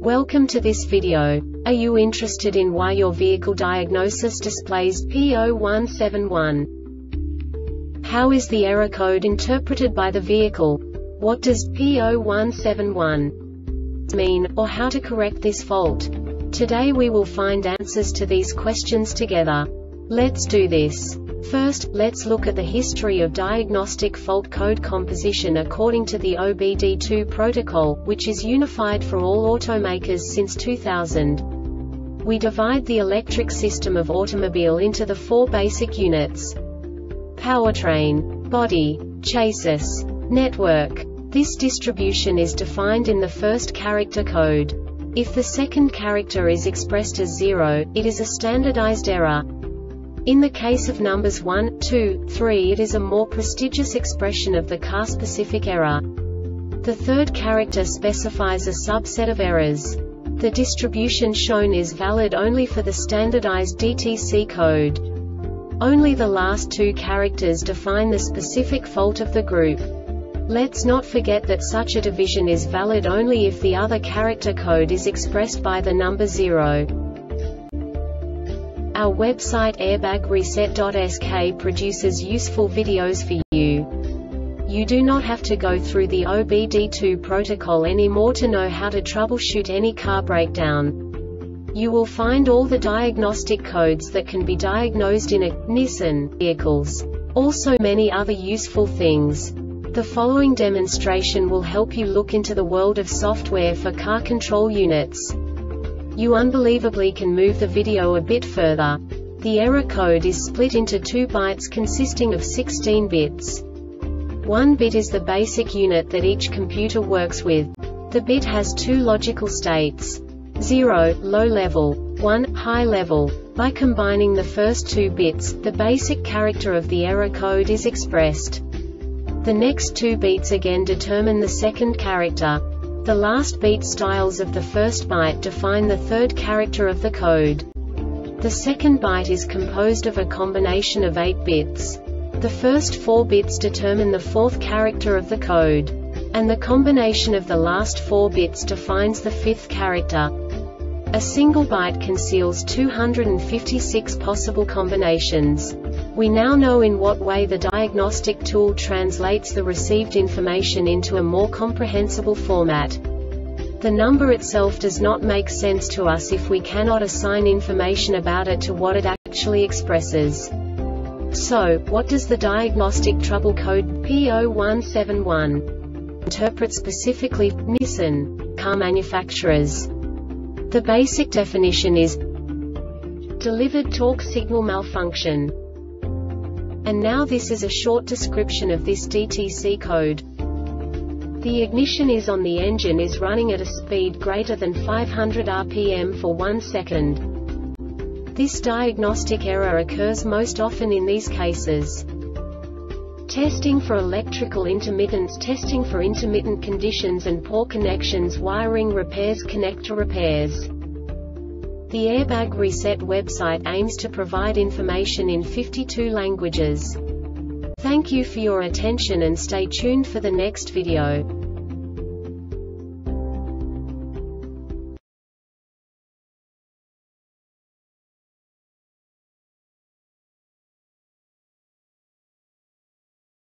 Welcome to this video. Are you interested in why your vehicle diagnosis displays P0171? How is the error code interpreted by the vehicle? What does P0171 mean, or how to correct this fault? Today we will find answers to these questions together. Let's do this. First, let's look at the history of diagnostic fault code composition according to the OBD2 protocol, which is unified for all automakers since 2000. We divide the electric system of automobile into the four basic units: powertrain, body, chassis, network. This distribution is defined in the first character code. If the second character is expressed as 0, it is a standardized error. In the case of numbers 1, 2, 3, it is a more prestigious expression of the car-specific error. The third character specifies a subset of errors. The distribution shown is valid only for the standardized DTC code. Only the last two characters define the specific fault of the group. Let's not forget that such a division is valid only if the other character code is expressed by the number 0. Our website airbagreset.sk produces useful videos for you. You do not have to go through the OBD2 protocol anymore to know how to troubleshoot any car breakdown. You will find all the diagnostic codes that can be diagnosed in a Nissan vehicles. Also many other useful things. The following demonstration will help you look into the world of software for car control units. You unbelievably can move the video a bit further. The error code is split into 2 bytes consisting of 16 bits. 1 bit is the basic unit that each computer works with. The bit has 2 logical states: 0, low level, 1, high level. By combining the first 2 bits, the basic character of the error code is expressed. The next 2 beats again determine the second character. The last beat styles of the first byte define the third character of the code. The second byte is composed of a combination of 8 bits. The first 4 bits determine the fourth character of the code. And the combination of the last 4 bits defines the fifth character. A single byte conceals 256 possible combinations. We now know in what way the diagnostic tool translates the received information into a more comprehensible format. The number itself does not make sense to us if we cannot assign information about it to what it actually expresses. So, what does the diagnostic trouble code P0171 interpret specifically for Nissan car manufacturers? The basic definition is delivered torque signal malfunction. And now this is a short description of this DTC code. The ignition is on, the engine is running at a speed greater than 500 rpm for 1 second. This diagnostic error occurs most often in these cases: testing for electrical intermittence, testing for intermittent conditions and poor connections, wiring repairs, connector repairs. The Airbag Reset website aims to provide information in 52 languages. Thank you for your attention and stay tuned for the next video.